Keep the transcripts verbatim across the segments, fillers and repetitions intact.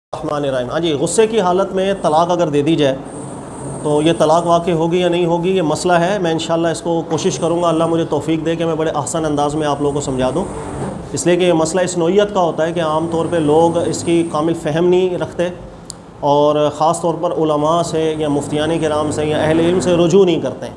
रहमान। हाँ जी, गुस्से की हालत में तलाक़ अगर दे दी जाए तो ये तलाक़ वाक़ई होगी या नहीं होगी, ये मसला है। मैं इंशाअल्लाह इसको कोशिश करूँगा, अल्लाह मुझे तौफ़ीक दे कि मैं बड़े आसान अंदाज़ में आप लोगों को समझा दूँ। इसलिए कि ये मसला इस नौइयत का होता है कि आम तौर पे लोग इसकी कामिल फ़हम नहीं रखते और ख़ास तौर पर उलमा से या मुफ्तियान किराम से या अहले इल्म से रुजू नहीं करते।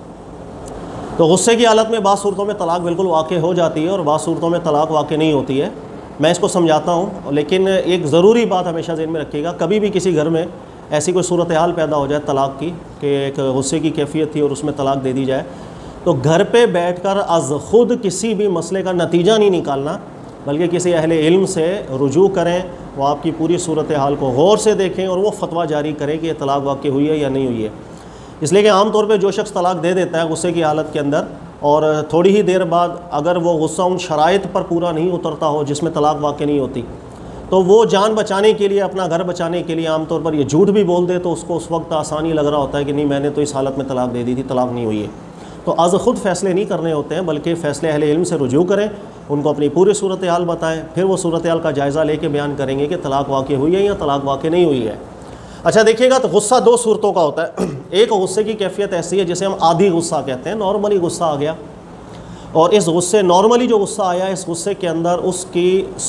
तो गुस्से की हालत में बाज़ सूरतों में तलाक़ बिल्कुल वाक़ई हो जाती है और बाज़ सूरतों में तलाक़ वाक़ई नहीं होती है। मैं इसको समझाता हूँ, लेकिन एक ज़रूरी बात हमेशा ज़हन में रखिएगा, कभी भी किसी घर में ऐसी कोई सूरत हाल पैदा हो जाए तलाक़ की कि एक गुस्से की कैफियत थी और उसमें तलाक़ दे दी जाए, तो घर पे बैठकर अज़ ख़ुद किसी भी मसले का नतीजा नहीं निकालना, बल्कि किसी अहले इल्म से रुजू करें, वो आपकी पूरी सूरत हाल को गौर से देखें और वो फतवा जारी करें कि यह तलाक़ वाक़ई हुई है या नहीं हुई है। इसलिए कि आम तौर पे जो शख्स तलाक़ दे देता है गुस्से की हालत के अंदर और थोड़ी ही देर बाद अगर वो गुस्सा उन शराइत पर पूरा नहीं उतरता हो जिसमें तलाक़ वाक़ई नहीं होती, तो वो जान बचाने के लिए, अपना घर बचाने के लिए आम तौर पर ये झूठ भी बोल दे, तो उसको उस वक्त आसानी लग रहा होता है कि नहीं, मैंने तो इस हालत में तलाक़ दे दी थी, तलाक़ नहीं हुई है। तो अज़ ख़ुद फ़ैसले नहीं करने होते हैं, बल्कि फ़ैसले अहले इल्म से रुजू करें, उनको अपनी पूरी सूरत हाल बताएँ, फिर वो सूरत हाल का जायज़ा लेके बयान करेंगे कि तलाक़ वाक़ई हुई है या तलाक़ वाक़ई नहीं हुई है। अच्छा देखिएगा, तो गुस्सा दो सूरतों का होता है। एक गुस्से की कैफियत ऐसी है जिसे हम आधी गुस्सा कहते हैं, नॉर्मली गुस्सा आ गया और इस गुस्से नॉर्मली जो गुस्सा आया, इस गुस्से के अंदर उसकी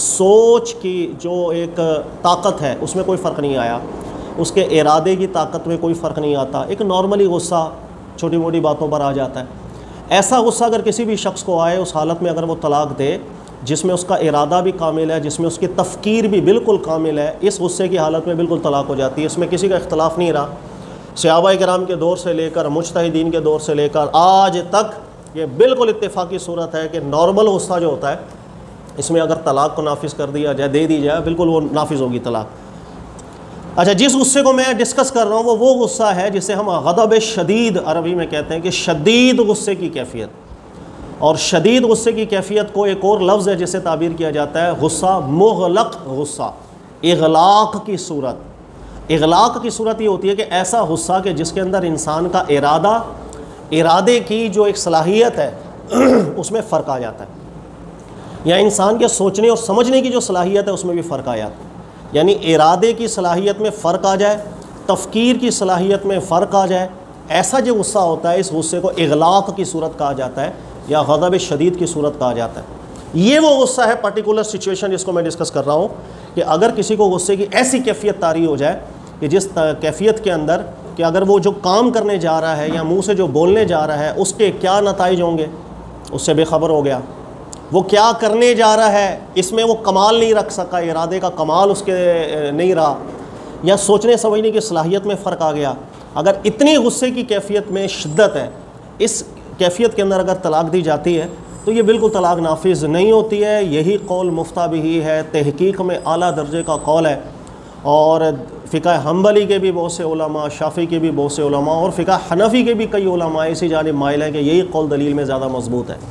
सोच की जो एक ताकत है उसमें कोई फ़र्क नहीं आया, उसके इरादे की ताकत में कोई फ़र्क नहीं आता। एक नॉर्मली गुस्सा छोटी मोटी बातों पर आ जाता है। ऐसा गुस्सा अगर किसी भी शख्स को आए, उस हालत में अगर वो तलाक़ दे जिसमें उसका इरादा भी कामिल है, जिसमें उसकी तफ़कीर भी बिल्कुल कामिल है, इस गुस्से की हालत में बिल्कुल तलाक़ हो जाती है। इसमें किसी का इख्तलाफ नहीं रहा, सहाबाए किराम के दौर से लेकर मुज्तहिदीन के दौर से लेकर आज तक ये बिल्कुल इत्तेफाकी सूरत है कि नॉर्मल गुस्सा जो होता है, इसमें अगर तलाक़ को नाफिज कर दिया जाए, दे दी जाए, बिल्कुल वो नाफिज होगी तलाक़। अच्छा, जिस गुस्से को मैं डिस्कस कर रहा हूँ वो वो गुस्सा है जिसे हम गज़ब शदीद अरबी में कहते हैं, कि शदीद गुस्से की कैफियत। और शदीद गुस्से की कैफियत को एक और लफ्ज़ है जिससे ताबीर किया जाता है गुस्सा मुग़लक़ गुस्सा, इग़लाक़ की सूरत। इग़लाक़ की सूरत ये होती है कि ऐसा गुस्सा कि जिसके अंदर इंसान का इरादा, इरादे की जो एक सलाहियत है उसमें फ़र्क आ जाता है, या इंसान के सोचने और समझने की जो सलाहियत है उसमें भी फ़र्क आ जाता है। यानी इरादे की सलाहियत में फ़र्क आ जाए, तफ़कीर की सलाहियत में फ़र्क आ जाए, ऐसा जो गुस्सा होता है, इस गुस्से को इग़लाक़ की सूरत कहा जाता है या गज़ब शदीद की सूरत कहा जाता है। ये वो गुस्सा है, पर्टिकुलर सिचुएशन जिसको मैं डिस्कस कर रहा हूँ, कि अगर किसी को गुस्से की ऐसी कैफियत तारी हो जाए कि जिस कैफियत के अंदर कि अगर वो जो काम करने जा रहा है या मुंह से जो बोलने जा रहा है उसके क्या नताइज होंगे उससे बेखबर हो गया, वो क्या करने जा रहा है इसमें वो कमाल नहीं रख सका, इरादे का कमाल उसके नहीं रहा, या सोचने समझने की सलाहियत में फ़र्क आ गया। अगर इतनी गुस्से की कैफियत में शिद्दत है, इस कैफियत के अंदर अगर तलाक़ दी जाती है तो ये बिल्कुल तलाक़ नाफिज नहीं होती है। यही कौल मुफ्ता भी है, तहकीक में आला दर्जे का कौल है, और फ़िक़ह हम्बली के भी बहुत से उलमा, शाफ़ी के भी बहुत से उलमा और फ़िक़ह हनफ़ी के भी कई उलमा इसी जानिब माइल हैं कि यही कौल दलील में ज़्यादा मजबूत है।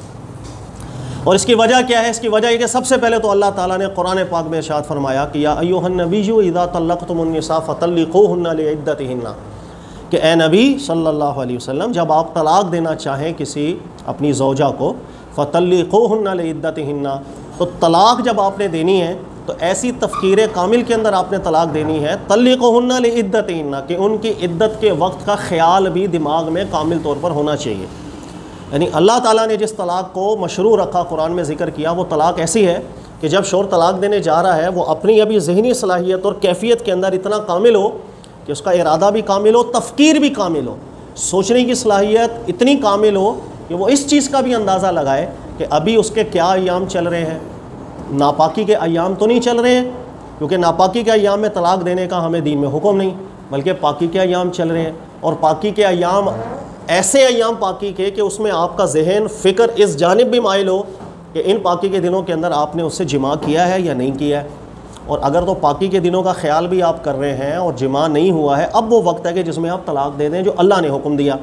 और इसकी वजह क्या है? इसकी वजह है कि सबसे पहले तो अल्लाह ताला ने कुरान पाक में इरशाद फरमाया कि या अय्युहन नबिय्यु इज़ा तल्लक़्तुमुन्निसा फ़तल्लिक़ूहुन्ना लिइद्दतिहिन्ना, कि ए नबी सल्लल्लाहु अलैहि वसल्लम, जब आप तलाक़ देना चाहें किसी अपनी ज़ौजा को, फ़तल्लिक़ूहुन्ना लिइद्दतिहिन्ना, तो तलाक़ जब आपने देनी है तो ऐसी तफ़कीर कामिल के अंदर आपने तलाक़ देनी है, तल्लिक़ूहुन्ना लिइद्दतिहिन्ना, कि उनकी इद्दत के वक्त का ख़्याल भी दिमाग में कामिल तौर पर होना चाहिए। यानी अल्लाह ताला ने जिस तलाक़ को मशरू रखा, कुरान में ज़िक्र किया, वो तलाक़ ऐसी है कि जब शौहर तलाक़ देने जा रहा है वो अपनी अभी ज़हनी सलाहियत और कैफियत के अंदर इतना कामिल हो कि उसका इरादा भी कामिल हो, तफ़कीर भी कामिल हो, सोचने की सलाहियत इतनी कामिल हो कि वो इस चीज़ का भी अंदाज़ा लगाए कि अभी उसके क्या अय्याम चल रहे हैं, नापाकी के अय्याम तो नहीं चल रहे हैं, क्योंकि नापाकी के अय्याम में तलाक़ देने का हमें दीन में हुक्म नहीं, बल्कि पाकी के अय्याम चल रहे हैं। और पाकी के अय्याम ऐसे अय्याम पाकी के कि उसमें आपका जहन फ़िक्र इस जानिब भी माइल हो कि इन पाकी के दिनों के अंदर आपने उससे जिमा किया है या नहीं किया है। और अगर तो पाकी के दिनों का ख्याल भी आप कर रहे हैं और जिमा नहीं हुआ है, अब वो वक्त है कि जिसमें आप तलाक़ दे दें जो अल्लाह ने हुक्म दिया।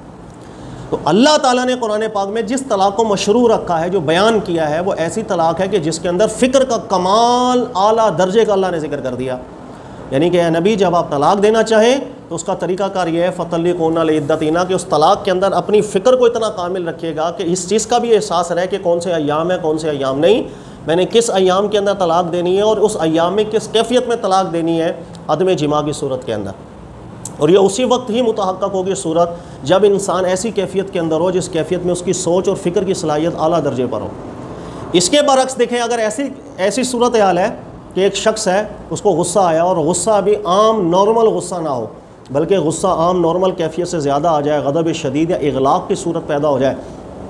तो अल्लाह ताला ने कुरान पाक में जिस तलाक़ को मशरू रखा है, जो बयान किया है, वो ऐसी तलाक़ है कि जिसके अंदर फ़िक्र का कमाल आला दर्जे का अल्लाह ने ज़िक्र कर दिया। यानी कि नबी, जब आप तलाक़ देना चाहें तो उसका तरीक़ाकार यह है फ़तल्लिक़ूहुन्ना लिइद्दतिहिन्ना, कि उस तलाक़ के अंदर अपनी फ़िक्र को इतना कामिल रखिएगा कि इस चीज़ का भी एहसास रहे कि कौन से अय्याम है, कौन से अय्याम नहीं, मैंने किस अयाम के अंदर तलाक देनी है और उस अयाम में किस कैफियत में तलाक देनी है, अदम जिमा की सूरत के अंदर। और ये उसी वक्त ही मुतहक्कक होगी सूरत जब इंसान ऐसी कैफियत के अंदर हो जिस कैफियत में उसकी सोच और फ़िक्र की सलाहियत आला दर्जे पर हो। इसके बरक्स देखें, अगर ऐसी ऐसी सूरत हाल है कि एक शख्स है, उसको गुस्सा आया और गुस्सा अभी आम नॉर्मल गुस्सा ना हो, बल्कि गुस्सा आम नॉर्मल कैफियत से ज़्यादा आ जाए, गज़ब शदीद या इग़लाक़ की सूरत पैदा हो जाए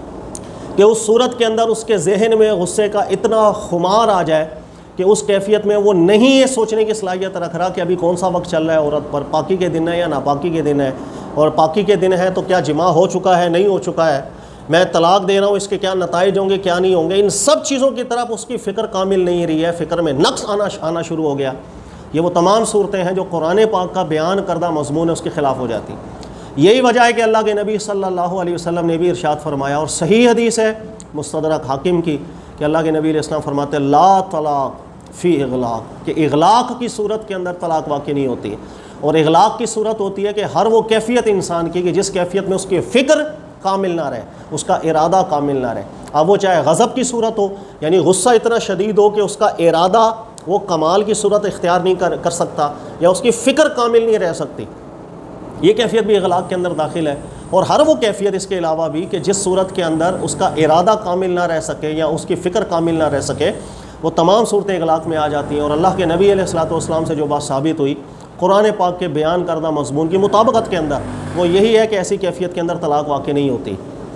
कि उस सूरत के अंदर उसके जहन में गुस्से का इतना खुमार आ जाए कि उस कैफियत में वो नहीं ये सोचने की सलाहियत रख रहा कि अभी कौन सा वक्त चल रहा है औरत पर, पाकी के दिन है या नापाकी के दिन है, और पाकी के दिन है तो क्या जिमा हो चुका है नहीं हो चुका है, मैं तलाक दे रहा हूँ इसके क्या नताइज होंगे क्या नहीं होंगे, इन सब चीज़ों की तरफ उसकी फ़िक्र कामिल नहीं रही है, फ़िक्र में नक्स आना आना शुरू हो गया। ये वो तमाम सूरतें हैं जो कुरान पाक का बयान करदा मज़मून है उसके ख़िलाफ़ हो जाती। यही वजह है कि अल्लाह के नबी सल्लल्लाहु अलैहि वसल्लम ने भी इरशाद फरमाया, और सही हदीस है मुस्तदरक हाकिम की, कि अल्लाह के नबी अलैहि सल्लम फरमाते ला तलाक फ़ी इग़लाक़, कि इग़लाक़ की सूरत के अंदर तलाक वाक़ई नहीं होती है। और इग़लाक़ की सूरत होती है कि हर वो कैफियत इंसान की कि जिस कैफियत में उसकी फ़िक्र कामिल ना रहे, उसका इरादा कामिल ना रहे। अब वो चाहे गज़ब की सूरत हो, यानी गुस्सा इतना शदीद हो कि उसका इरादा वो कमाल की सूरत इख्तियार नहीं कर कर सकता, या उसकी फ़िक्र कामिल नहीं रह सकती, ये कैफियत भी इग़लाक़ के अंदर दाखिल है। और हर वो कैफियत इसके अलावा भी कि जिस सूरत के अंदर उसका इरादा कामिल ना रह सके या उसकी फ़िक्र कामिल ना रह सके, वो तमाम सूरतें इग़लाक़ में आ जाती हैं। और अल्लाह के नबी अलैहिस्सलातु वस्सलाम से जो बात साबित हुई कुरान पाक के बयान करदा मज़मून की मुताबिकत के अंदर, वो यही है कि ऐसी कैफियत के अंदर तलाक वाक़ई नहीं होती।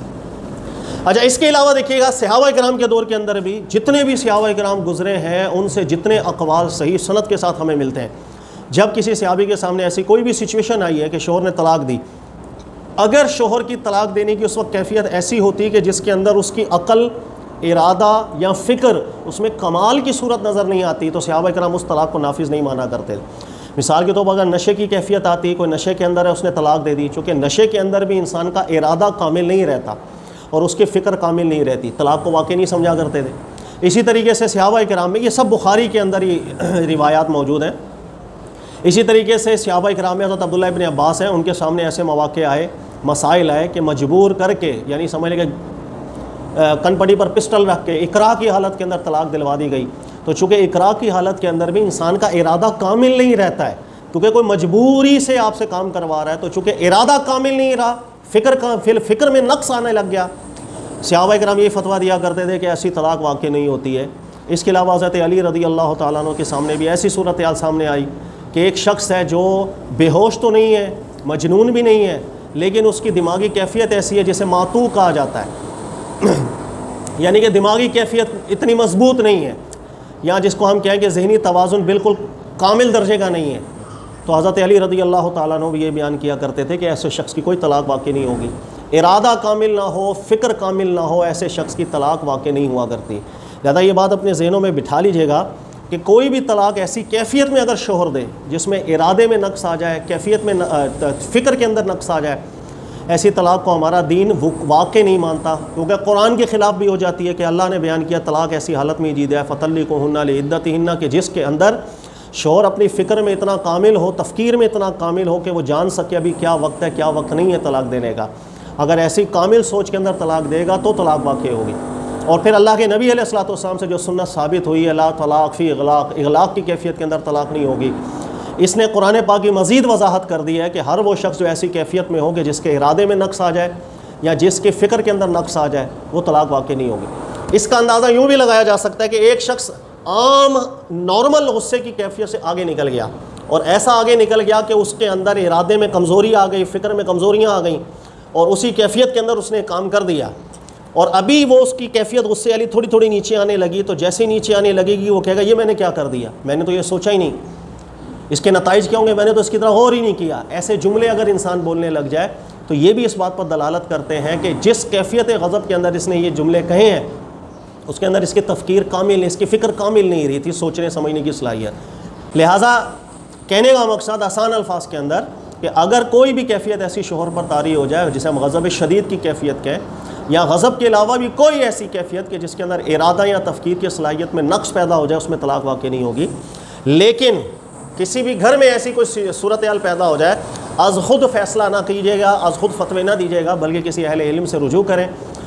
अच्छा, इसके अलावा देखिएगा सहाबा किराम के दौर के अंदर भी जितने भी सहाबा किराम गुज़रे हैं उनसे जितने अक़वाल सही सनद के साथ हमें मिलते हैं, जब किसी सहाबी के सामने ऐसी कोई भी सिचुएशन आई है कि शोहर ने तलाक दी, अगर शोहर की तलाक देने की उस वक्त कैफियत ऐसी होती कि जिसके अंदर उसकी अक़ल, इरादा या फ़िक्र उसमें कमाल की सूरत नज़र नहीं आती, तो सहाबा किराम उस तलाक को नाफिज़ नहीं माना करते। मिसाल के तौर पर अगर नशे की कैफियत आती, कोई नशे के अंदर है उसने तलाक दे दी, चूँकि नशे के अंदर भी इंसान का इरादा कामिल नहीं रहता और उसकी फ़िक्र कामिल नहीं रहती, तलाक को वाक़ई नहीं समझा करते थे। इसी तरीके से सहाबा किराम में, ये सब बुखारी के अंदर ही रिवायात मौजूद हैं। इसी तरीके से सहाबा किराम में हज़रत अब्दुल्लाह इब्न अब्बास हैं, उनके सामने ऐसे मौक़े आए, मसाइल आए कि मजबूर करके, यानी समझ लें कनपटी पर पिस्टल रख के इकरा की हालत के अंदर तलाक दिलवा दी गई। तो चूँकि इकरा की हालत के अंदर भी इंसान का इरादा कामिल नहीं रहता है, क्योंकि कोई मजबूरी से आपसे काम करवा रहा है, तो चूँकि इरादा कामिल नहीं रहा, फ़िक्र का फिर फ़िक्र में नक्स आने लग गया। सहाबा किराम ये फतवा दिया करते थे कि ऐसी तलाक वाक़ई नहीं होती है। इसके अलावा हज़रत अली रज़ी अल्लाह तआला अन्हु के सामने भी ऐसी सूरत हाल सामने आई कि एक शख्स है जो बेहोश तो नहीं है, मजनून भी नहीं है, लेकिन उसकी दिमागी कैफियत ऐसी है जिसे मातू कहा जाता है यानी कि दिमागी कैफियत इतनी मजबूत नहीं है, या जिसको हम कहें कि ज़हनी तवाज़ुन बिल्कुल कामिल दर्जे का नहीं है। तो हज़रत अली रज़ी अल्लाह तआला अन्हु भी ये बयान किया करते थे कि ऐसे शख्स की कोई तलाक वाक़ई नहीं होगी, इरादा कामिल ना हो, फ़िक्र कामिल ना हो, ऐसे शख्स की तलाक वाक़ई नहीं हुआ करती। लिहाजा ये बात अपने ज़हनों में बिठा लीजिएगा कि कोई भी तलाक ऐसी कैफियत में अगर शोहर दे जिसमें इरादे में नक्स आ जाए, कैफियत में फ़िक्र के अंदर नक्स आ जाए, ऐसी तलाक को हमारा दीन वाक़ई नहीं मानता, क्योंकि कुरान के ख़िलाफ़ भी हो जाती है कि अल्लाह ने बयान किया तलाक ऐसी हालत में ईजीद है फ़तल्लिक़ुहुन्ना लिइद्दतिहिन्ना, कि जिसके अंदर शोहर अपनी फ़िक्र में इतना कामिल हो, तफ़कीर में इतना कामिल हो कि वो जान सके अभी क्या वक्त है क्या वक्त नहीं है तलाक देने का। अगर ऐसी कामिल सोच के अंदर तलाक देगा तो तलाक वाक़ई होगी। और फिर अल्लाह के नबी अलैहिस्सलातु वस्सलाम से जो सुन्नत साबित हुई है, ला तलाक फ़ी इग़लाक़, इग़लाक़ की कैफियत के अंदर तलाक नहीं होगी, इसने कुरान पाक की मज़ीद वजाहत कर दी है कि हर वो शख्स जो ऐसी कैफियत में हो कि जिसके इरादे में नक्स आ जाए या जिसके फ़िक्र के अंदर नक्स आ जाए, वो तलाक वाक़ई नहीं होगी। इसका अंदाज़ा यूँ भी लगाया जा सकता है कि एक शख्स आम नॉर्मल गुस्से की कैफियत से आगे निकल गया, और ऐसा आगे निकल गया कि उसके अंदर इरादे में कमज़ोरी आ गई, फ़िक्र में कमज़ोरियाँ आ गई, और उसी कैफियत के अंदर उसने काम कर दिया, और अभी वो उसकी कैफियत गुस्से वाली थोड़ी थोड़ी नीचे आने लगी। तो जैसे नीचे आने लगेगी वो कहेगा ये मैंने क्या कर दिया, मैंने तो ये सोचा ही नहीं, इसके नताइज क्या होंगे, मैंने तो इसकी तरह गौर ही नहीं किया। ऐसे जुमले अगर इंसान बोलने लग जाए तो ये भी इस बात पर दलालत करते हैं कि जिस कैफियत गज़ब के अंदर इसने ये जुमले कहे हैं उसके अंदर इसकी तफ़कीर कामिल नहीं, इसकी फ़िक्र कामिल नहीं रही थी, सोचने समझने की सलाहियत। लिहाजा कहने का मकसद आसान अल्फाज के अंदर कि अगर कोई भी कैफियत ऐसी शोहर पर तारी हो जाए जिसे हम गज़ब शदीद की कैफियत कहें, या गज़ब के अलावा भी कोई ऐसी कैफियत कि जिसके अंदर इरादा या तफ़कीर की सलाहियत में नक्स पैदा हो जाए, उसमें तलाक वाक़ई नहीं होगी। लेकिन किसी भी घर में ऐसी कोई सूरत हाल पैदा हो जाए, अज़ खुद फ़ैसला ना कीजिएगा, अज़ खुद फतवे ना दीजिएगा, बल्कि किसी अहले इल्म से रुजू करें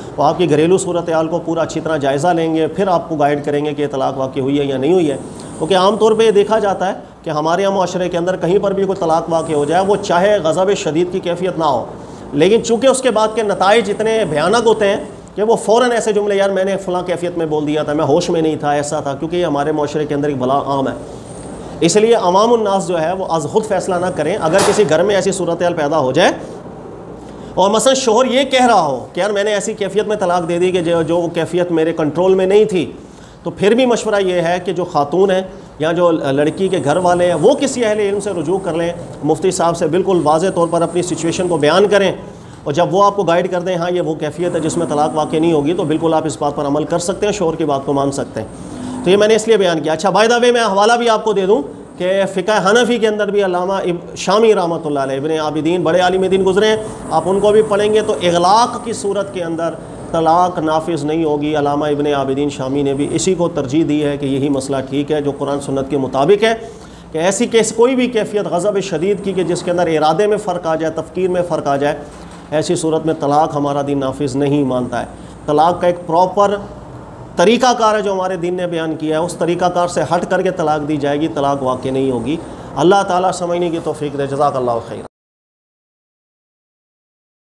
वो आपकी घरेलू सूरत हाल को पूरा अच्छी तरह जायज़ा लेंगे, फिर आपको गाइड करेंगे कि तलाक़ वाक़ई हुई है या नहीं हुई है। क्योंकि आमतौर पर ये देखा जाता है कि हमारे यहाँ माशरे के अंदर कहीं पर भी कोई तलाक़ वाक़ई हो जाए, वो चाहे ग़ज़ब शदीद की कैफियत ना हो, लेकिन चूँकि उसके बाद के नताइज इतने भयानक होते हैं कि वो फ़ौरन ऐसे जुमले, यार मैंने फ़लाँ कैफियत में बोल दिया था, मैं होश में नहीं था, ऐसा था, क्योंकि ये हमारे माशरे के अंदर एक बला आम है। इसलिए अवामुन्नास जो है वो आज ख़ुद फ़ैसला ना करें। अगर किसी घर में ऐसी सूरत हाल पैदा हो जाए और मसलन शोहर ये कह रहा हो कि यार मैंने ऐसी कैफियत में तलाक़ दे दी कि जो जो कैफियत मेरे कंट्रोल में नहीं थी, तो फिर भी मशवरा ये है कि जो खातून है या जो लड़की के घर वाले हैं वो किसी अहले इल्म से रुजू कर लें, मुफ्ती साहब से बिल्कुल वाज़े तौर पर अपनी सिचुएशन को बयान करें, और जब वो आपको गाइड कर दें हाँ ये वो कैफियत है जिसमें तलाक़ वाक़ई नहीं होगी, तो बिल्कुल आप इस बात पर अमल कर सकते हैं, शोहर की बात को मान सकते हैं। तो ये मैंने इसलिए बयान किया। अच्छा, बाय द वे मैं हवाला भी आपको दे दूँ कि फ़िक़्ह हनफ़ी के अंदर भी अल्लामा शामी रहमतुल्लाह अलैह इब्न आबिदीन बड़े आलिम दीन गुज़रे हैं, आप उनको भी पढ़ेंगे तो इग़लाक़ की सूरत के अंदर तलाक़ नाफिज़ नहीं होगी। अल्लामा इब्न आबिदीन शामी ने भी इसी को तरजीह दी है कि यही मसला ठीक है जो कुरान सुन्नत के मुताबिक है, कि ऐसी केस कोई भी कैफियत ग़ज़ब शदीद की कि जिसके अंदर इरादे में फ़र्क आ जाए, तफ़कीर में फ़र्क आ जाए, ऐसी सूरत में तलाक़ हमारा दीन नाफिज़ नहीं मानता है। तलाक़ का एक प्रॉपर तरीक़ाकार है जो हमारे दीन ने बयान किया है, उस तरीक़ाकार से हट करके तलाक़ दी जाएगी, तलाक़ वाक़ई नहीं होगी। अल्लाह ताला समझने की तौफ़ीक़ दे। जज़ाकल्लाहु खैर।